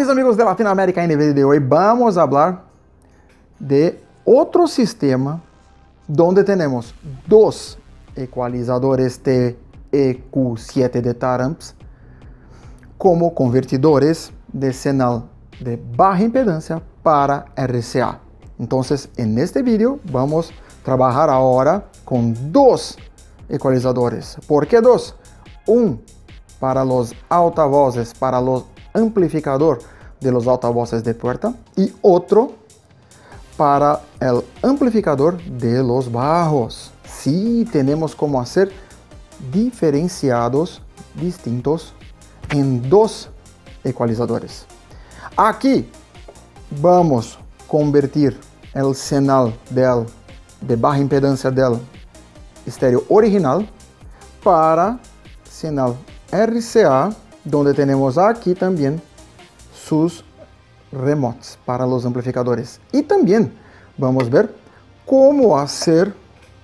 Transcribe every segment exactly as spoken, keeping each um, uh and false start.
mis amigos de Latinoamérica, en el video de hoy vamos a hablar de otro sistema donde tenemos dos ecualizadores T E Q siete de Taramps como convertidores de señal de baja impedancia para R C A. Entonces, en este video vamos a trabajar ahora con dos ecualizadores. ¿Por qué dos? Un para los altavoces, para los amplificadores de los altavoces de puerta, y otro para el amplificador de los bajos. Sí, tenemos como hacer diferenciados distintos en dos ecualizadores. Aquí vamos a convertir el señal del, de baja impedancia del estéreo original para señal R C A, donde tenemos aquí también sus remotes para los amplificadores. Y también vamos a ver cómo hacer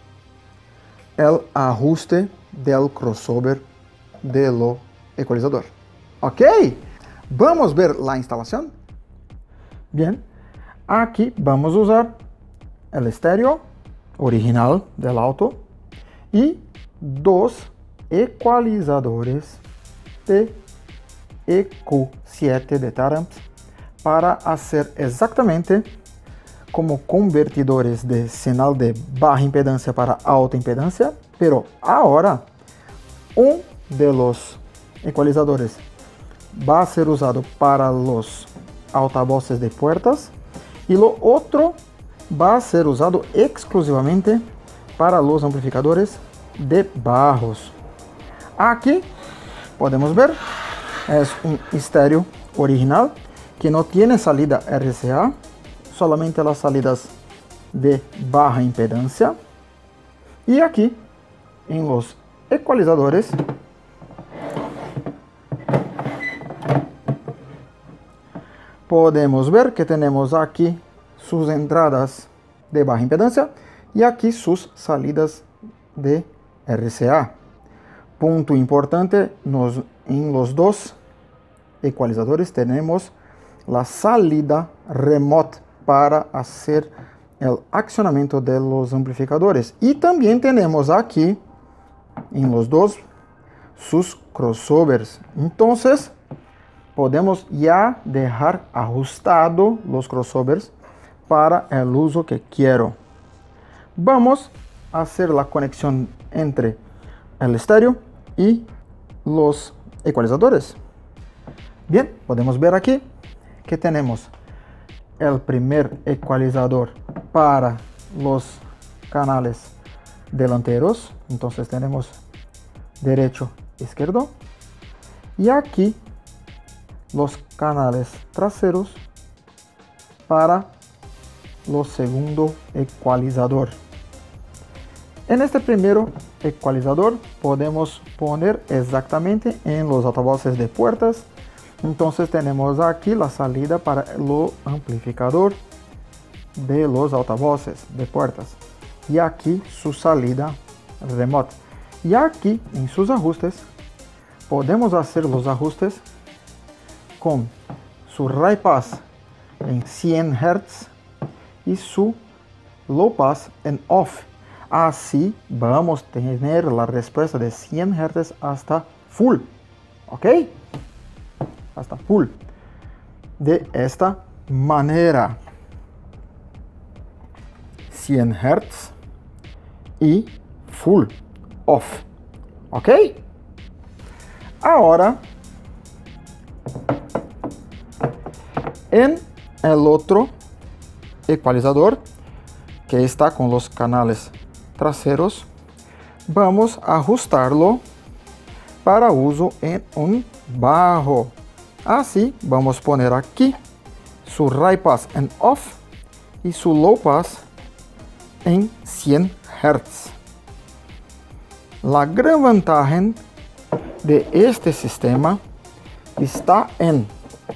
el ajuste del crossover del ecualizador. Ok, vamos a ver la instalación. Bien, aquí vamos a usar el estéreo original del auto y dos ecualizadores T E Q siete de Taramps para hacer exactamente como convertidores de señal de baja impedancia para alta impedancia, pero ahora un de los ecualizadores va a ser usado para los altavoces de puertas y lo otro va a ser usado exclusivamente para los amplificadores de bajos. Aquí podemos ver, es un estéreo original que no tiene salida R C A, solamente las salidas de baja impedancia. Y aquí, en los ecualizadores, podemos ver que tenemos aquí sus entradas de baja impedancia y aquí sus salidas de R C A. Punto importante, nos, en los dos ecualizadores tenemos la salida remote para hacer el accionamiento de los amplificadores. Y también tenemos aquí, en los dos, sus crossovers. Entonces, podemos ya dejar ajustado los crossovers para el uso que quiero. Vamos a hacer la conexión entre el estéreo y los ecualizadores. Bien, podemos ver aquí que tenemos el primer ecualizador para los canales delanteros. Entonces tenemos derecho, izquierdo, y aquí los canales traseros para los segundo ecualizador. En este primero ecualizador podemos poner exactamente en los altavoces de puertas. Entonces tenemos aquí la salida para el amplificador de los altavoces de puertas. Y aquí su salida remote. Y aquí en sus ajustes podemos hacer los ajustes con su high pass en cien hertz y su low pass en off. Así vamos a tener la respuesta de cien hertz hasta full. ¿Ok? Hasta full. De esta manera. cien hertz y full off. ¿Ok? Ahora, en el otro ecualizador que está con los canales traseros, vamos a ajustarlo para uso en un bajo. Así vamos a poner aquí su high pass en off y su low pass en cien hertz. La gran ventaja de este sistema está en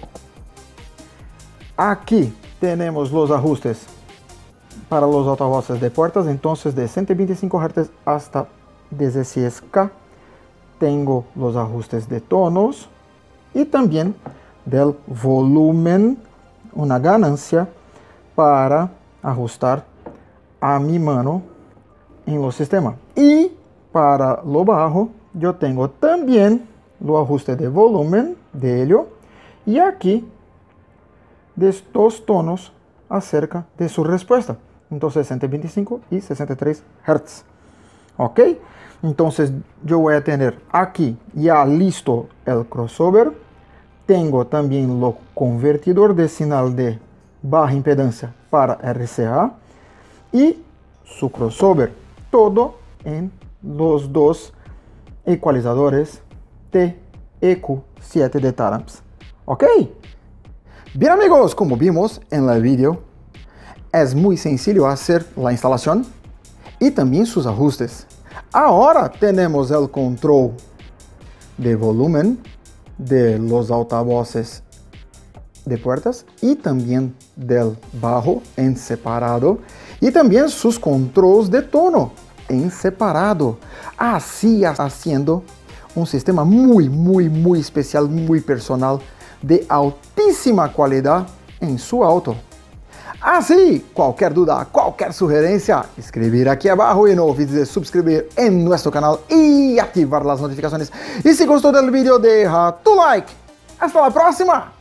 aquí tenemos los ajustes para los altavoces de puertas, entonces de ciento veinticinco hertz hasta dieciséis K. Tengo los ajustes de tonos y también del volumen, una ganancia para ajustar a mi mano en el sistema. Y para lo bajo, yo tengo también lo ajuste de volumen de ello y aquí de estos tonos acerca de su respuesta. Entonces ciento veinticinco y sesenta y tres Hz. Ok, entonces yo voy a tener aquí ya listo el crossover. Tengo también lo convertidor de señal de baja impedancia para R C A y su crossover, todo en los dos ecualizadores T E Q siete de Taramps. Ok, bien amigos, como vimos en el video, es muy sencillo hacer la instalación y también sus ajustes. Ahora tenemos el control de volumen de los altavoces de puertas y también del bajo en separado y también sus controles de tono en separado, así haciendo un sistema muy muy muy especial, muy personal, de altísima calidad en su auto. Así, cualquier duda, cualquier sugerencia, escribir aquí abajo y no olvides de suscribir en nuestro canal y activar las notificaciones. Y si gustó del video, deja tu like. Hasta la próxima.